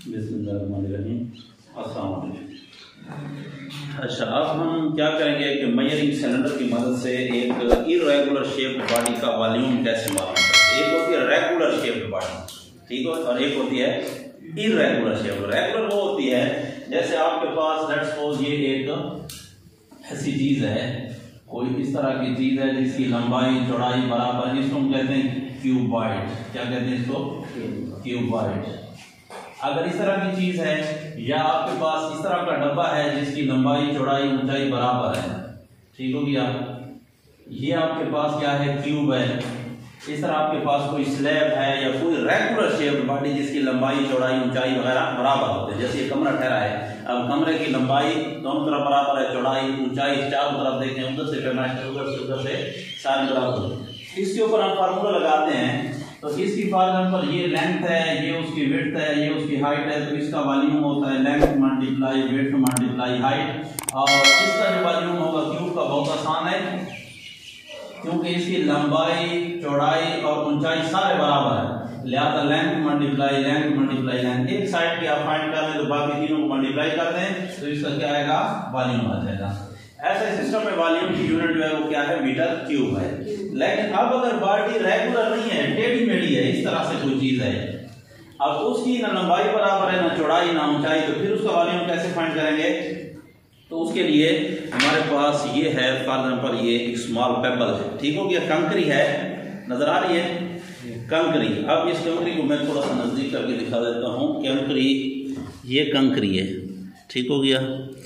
बिस्मिल्लाहिर्रहमानिर्रहीम। अस्सलाम वालेकुम। अच्छा, अब हम क्या करेंगे कि मेजरिंग सिलेंडर की मदद से एक इरेगुलर शेप्ड बॉडी का वॉल्यूम कैसे मालूम करें। एक होती है रेगुलर शेप्ड बॉडी, ठीक है, और एक होती है इरेगुलर शेप्ड। रेगुलर वो होती है जैसे आपके पास लेट्स सपोज ये एक ऐसी चीज है, कोई इस तरह की चीज है जिसकी लंबाई चौड़ाई बराबर है, इसको हम कहते हैं क्यूबॉइड। क्या कहते हैं इसको? क्यूबॉइड। अगर इस तरह की चीज है या आपके पास इस तरह का डब्बा है जिसकी लंबाई चौड़ाई ऊंचाई बराबर है, ठीक हो गया, ये आपके पास क्या है? क्यूब है। इस तरह आपके पास कोई स्लैब है या कोई रेगुलर शेप्ड बॉडी जिसकी लंबाई चौड़ाई ऊंचाई वगैरह बराबर होते हैं। जैसे ये कमरा ठहरा है, अब कमरे की लंबाई दोनों तरफ बराबर है, चौड़ाई ऊंचाई चारों तरफ देखें, उधर से उधर से सारे बराबर। इसके ऊपर हम फार्मूला लगाते हैं, तो इसकी फॉर एग्जांपल ये लेंथ है, ये उसकी विड्थ है, ये उसकी हाइट है, तो इसका वॉल्यूम होता है length multiply width multiply height. और इसका जो वॉल्यूम होगा क्यूब का बहुत आसान है, क्योंकि इसकी लंबाई चौड़ाई और ऊंचाई सारे बराबर है, लिहाजा लेंथ मल्टीप्लाई लेंथ। एक साइड की आप फाइंड कर लें तो बाकी तीनों को मल्टीप्लाई कर दें तो इसका क्या आएगा? वॉल्यूम आ जाएगा। ऐसे सिस्टम में वॉल्यूम की यूनिट जो है वो क्या है? मीटर क्यूब है। लेकिन अब अगर बॉडी रेगुलर नहीं है, टेढ़ी मेढ़ी है, इस तरह से कोई चीज है, अब उसकी ना लंबाई बराबर है, ना चौड़ाई ना ऊंचाई, तो फिर उसका वॉल्यूम कैसे फाइंड करेंगे? तो उसके लिए हमारे पास ये है, फॉर एग्जांपल ये एक स्मॉल पेबल है, ठीक हो गया, कंकरी है, नजर आ रही है कंकरी। अब इस कंकरी को मैं थोड़ा सा नजदीक करके दिखा देता हूँ। कंकरी, ये कंकरी है, ठीक हो गया,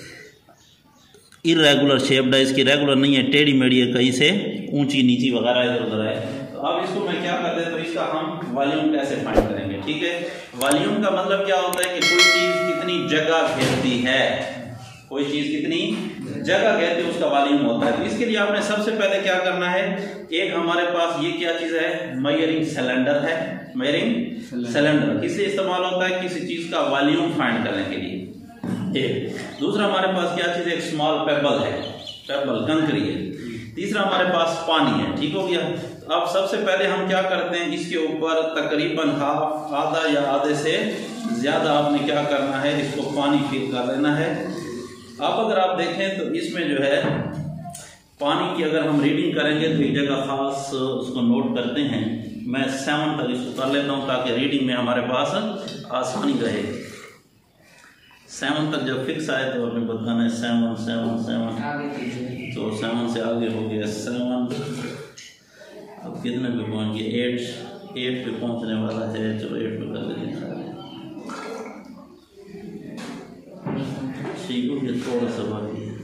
इरेगुलर शेप्ड है, इसकी रेगुलर नहीं है, टेढ़ी मेढ़ी है, कहीं से ऊंची नीची वगैरह इधर उधर है। तो अब इसको मैं क्या कर दें, तो इसका हम वॉल्यूम कैसे फाइंड करेंगे? ठीक है, वॉल्यूम का मतलब क्या होता है कि कोई चीज कितनी जगह घेरती है, कोई चीज कितनी जगह घेरती है उसका वॉल्यूम होता है। तो इसके लिए आपने सबसे पहले क्या करना है, एक हमारे पास ये क्या चीज है? मेजरिंग सिलेंडर है। मेजरिंग सिलेंडर किस लिए इस्तेमाल होता है? किसी चीज का वॉल्यूम फाइंड करने के लिए। एक दूसरा हमारे पास क्या चीज है? एक स्मॉल पेबल है, पेबल कंकरी है। तीसरा हमारे पास पानी है, ठीक हो गया। अब सबसे पहले हम क्या करते हैं, इसके ऊपर तकरीबन हाफ, आधा या आधे से ज्यादा आपने क्या करना है, इसको पानी फिल कर लेना है। अब अगर आप देखें तो इसमें जो है पानी की अगर हम रीडिंग करेंगे तो एक जगह खास उसको नोट करते हैं। मैं 7 तक इसको कर लेता हूँ ताकि रीडिंग में हमारे पास आसानी रहे। 7 तक जब फिक्स आए तो आपने बताना है 7 7 7, तो 7 से आगे हो गया 7। अब कितने पे पहुंच गए? 8 पे पहुंचने वाला है। चलो 8 पे कर देते हैं, ठीक हो गया, थोड़ा सा बाकी है,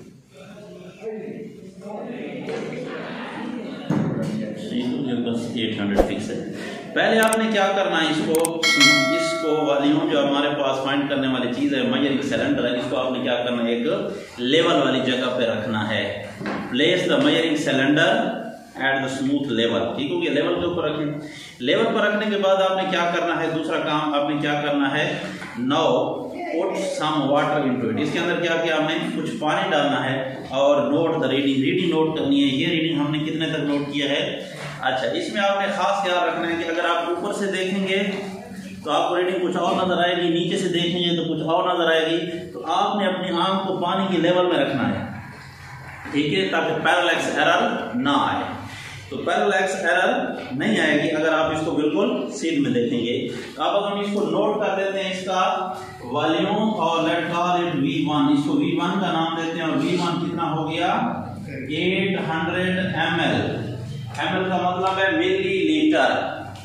ठीक हो गया, बस 800 फिक्स है। पहले आपने क्या करना है, इसको वॉल्यूम जो हमारे पास फाइंड करने वाली चीज है, मेजरिंग सिलेंडर है, इसको आपने क्या करना है, एक लेवल वाली जगह पे रखना है। Place the measuring cylinder at the smooth level, ठीक हो गया, लेवल के ऊपर रखें। लेवल पर रखने के बाद आपने क्या करना है, दूसरा काम आपने क्या करना है, now put some water into it. इसके अंदर क्या किया हमने, कुछ पानी डालना है और नोट द रीडिंग नोट करनी है। ये रीडिंग हमने कितने तक नोट किया है? अच्छा, इसमें आपने खास ख्याल रखना है कि अगर आप ऊपर से देखेंगे तो आपको रीडिंग कुछ और नजर आएगी, नीचे से देखेंगे तो कुछ और नजर आएगी। तो आपने अपनी आंख को पानी के लेवल में रखना है, ठीक है, ताकि पैरेलैक्स एरर ना आए। तो पैरेलैक्स एरर नहीं आएगी अगर आप इसको बिल्कुल सीध में देखेंगे। तो अब हम इसको नोट कर देते हैं, इसका वॉल्यूम, और लेट कॉल इट V1। इसको V1 का नाम देते हैं, और V1 कितना हो गया? 800 ml। ml का मतलब है मिलीलीटर।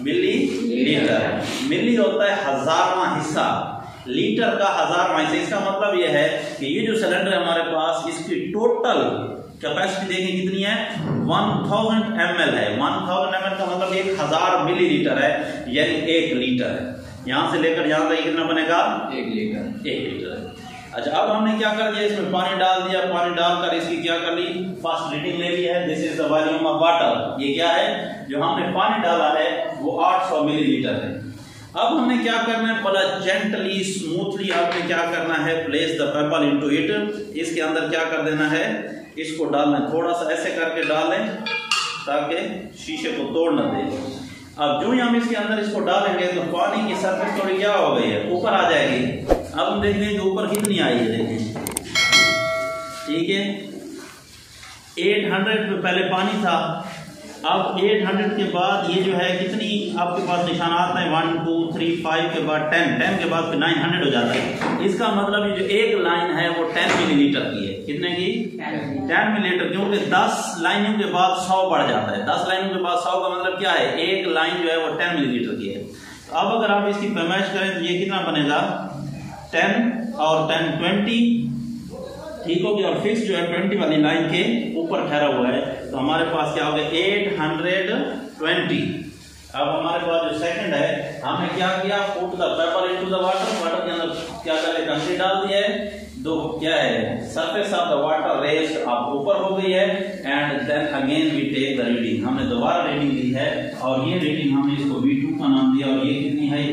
मिली होता है 1000वां हिस्सा, लीटर का 1000वां हिस्सा। इसका मतलब यह है कि ये जो सिलेंडर है हमारे पास, इसकी टोटल कैपेसिटी देखें कितनी है? 1000 ml है। 1000 ml का मतलब 1000 मिलीलीटर है, यानी 1 लीटर है। यहां से लेकर यहां तक कितना बनेगा? 1 लीटर है। अच्छा, अब हमने क्या कर दिया, इसमें पानी डाल दिया, पानी डालकर इसकी क्या कर ली, फर्स्ट रीडिंग ले ली है। This is the volume of water. ये क्या है, जो हमने पानी डाला है वो 800 मिलीलीटर है। अब हमने क्या करना है, बड़ा जेंटली स्मूथली आपने क्या करना है, place the pebble into it. इसके अंदर क्या कर देना है, इसको डालना है, थोड़ा सा ऐसे करके डालें ताकि शीशे को तोड़ न दे। अब जो ही हम इसके अंदर इसको डालेंगे तो पानी की सरफेस थोड़ी क्या हो गई है, ऊपर आ जाएगी। हम देखते हैं कि ऊपर कितनी आई है, देखें, ठीक है। 800 पे पहले पानी था, अब 800 के बाद ये जो है कितनी आपके पास निशान आता है, 1 2 3 5 के बाद 10 के बाद फिर 900 हो जाता है। इसका मतलब ये जो एक लाइन है वो 10 मिलीलीटर की है। कितने की? 10 मिलीलीटर, क्योंकि 10 लाइनों के बाद 100 बढ़ जाता है। 10 लाइनों के बाद 100 का मतलब क्या है, एक लाइन जो है वो 10 मिलीलीटर की है। तो अब अगर आप इसकी पैमाइश करें तो ये कितना बनेगा, 10 और 10 20, ठीक हो गया। और फिक्स जो है 20 वाली लाइन के ऊपर ठहरा हुआ है, तो हमारे पास क्या हो गया 820। अब हमारे पास जो सेकंड है, हमने क्या किया, put the paper into the water, water के अंदर क्या कर कंक्रीट डाल दिया है, दो क्या है surface of the water rest आप ऊपर हो गई है, and then again we take the reading. हमने दोबारा रीडिंग ली है और ये रीडिंग हमने इसको V2 का नाम दिया, और ये कितनी है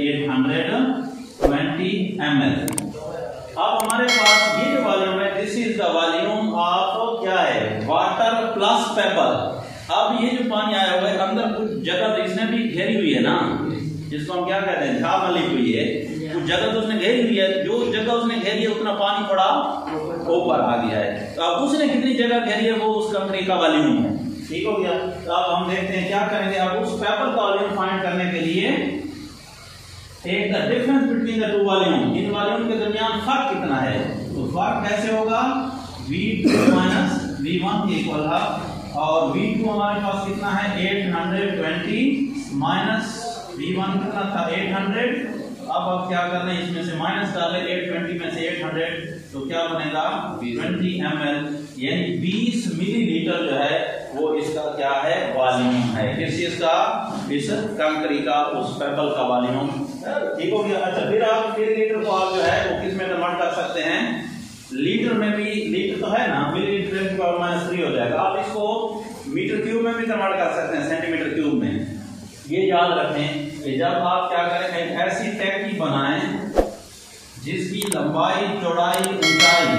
820 ml। अब हमारे पास ये जो वॉल्यूम है, this is the volume of क्या है, वाटर प्लस पेपर। अब ये जो पानी आया हुआ है, अंदर कुछ जगह तो इसने भी घेरी हुई है ना, जिसको हम क्या कहते हैं झाग मली हुई है, कुछ जगह तो उसने घेरी हुई है। जो जगह उसने घेरी है उतना पानी थोड़ा ऊपर आ गया है। तो अब उसने कितनी जगह घेरी है वो उस कंक्रीट का वॉल्यूम है, ठीक हो गया। तो अब हम देखते हैं क्या करेंगे, अब उस पेपर का वॉल्यूम फाइंड करने के लिए take the difference between the two volume. इन वॉल्यूम के दरमियान फर्क कितना है, तो फर्क कैसे होगा, V2 माइनस V1 इक्वल है, और V2 हमारे पास कितना है 820 माइनस V1 कितना था 800। अब क्या कर रहे हैं, इसमें से माइनस डाले 820 में से 800, तो क्या बनेगा 20 ml, यानी 20 मिलीलीटर जो है वो इसका क्या है वॉल्यूम है। किस चीज का, इस कंक्रीट का, उस पेपर का वॉल्यूम, ठीक हो गया। अच्छा, फिर आप मिलीलीटर को आप जो है वो किस में कन्वर्ट कर सकते हैं, लीटर में भी, लीटर तो है ना, मिलीलीटर की पावर -3 हो जाएगा। आप इसको मीटर क्यूब में भी कन्वर्ट कर सकते हैं, सेंटीमीटर क्यूब में। ये याद रखें कि जब आप क्या करें, एक ऐसी टैंकी बनाएं जिसकी लंबाई चौड़ाई ऊंचाई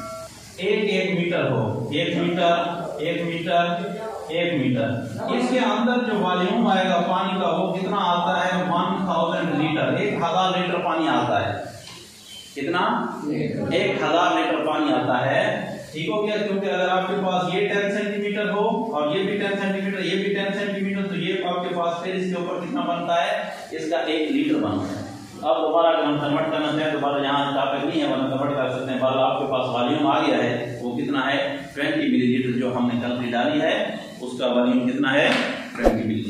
1 मीटर हो, 1 मीटर 1 मीटर 1 मीटर, इसके अंदर जो वॉल्यूम आएगा पानी का वो कितना आता है 1000 लीटर, 1000 लीटर पानी आता है। कितना, 1000 लीटर पानी आता है, ठीक हो गया। क्योंकि अगर आपके पास ये 10 सेंटीमीटर हो और ये भी 10 सेंटीमीटर, ये भी 10 सेंटीमीटर, तो ये आपके पास फिर इसके ऊपर कितना बनता है, इसका 1 लीटर बनता है। अब दोबारा अगर हम कन्वर्ट करना चाहें, दोबारा यहाँ टॉपिक नहीं है, वरना कन्वर्ट कर सकते हैं। बल आपके पास वॉल्यूम आ गया है, वो कितना है 20 मिलीलीटर, जो हमने कंक्रीट डाली है उसका वॉल्यूम कितना है 20 मिलीलीटर।